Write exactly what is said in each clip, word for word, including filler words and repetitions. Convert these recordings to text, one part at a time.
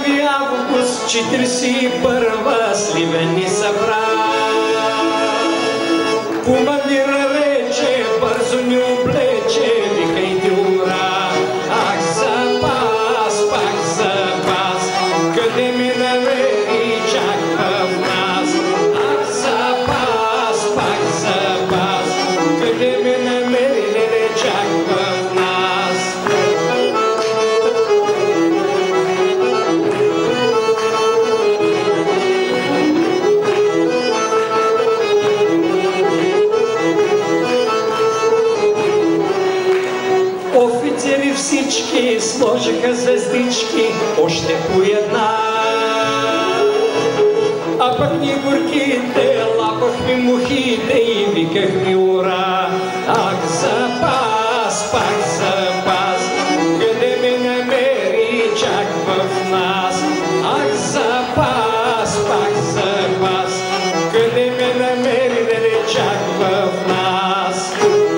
първи август четиридесет и първа Сливен ни събра. Командира рече, бързо ни облече, викайте ура! Ах, запас, пак запас, къде ме намери чак в нас? Ах, запас, пак запас, къде ме намери, леле, чак в нас? Офицери всички сложиха звездички, още по една. А пък ни горките лапахме мухите и викахме ура! Ах, запас, пак запас, къде ме намери чак в нас? Ах, запас, пак запас, къде ме намери, леле, чак в нас?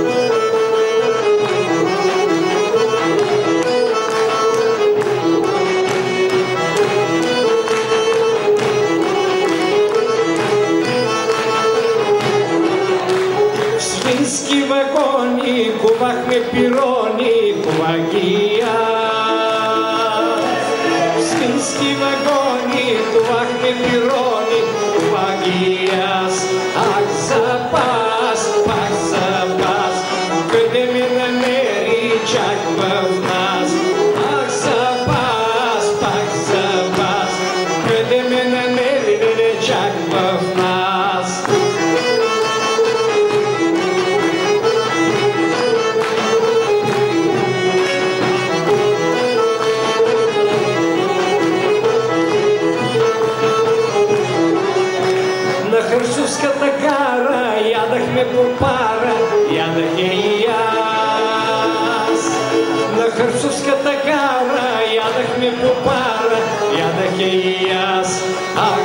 Свински вагони, ковахме пирони, ковах ги аз. Свински вагони, ковахме пирони, ковах ги аз. Ах, запас, пак запас, къде ме намери чак в нас? Ах, запас, пак запас, къде ме намери, леле, чак в нас? На Хърсовската гара ядахме по пара, ядах я и аз. На Хърсовската гара ядахме по пара, ядах я и аз.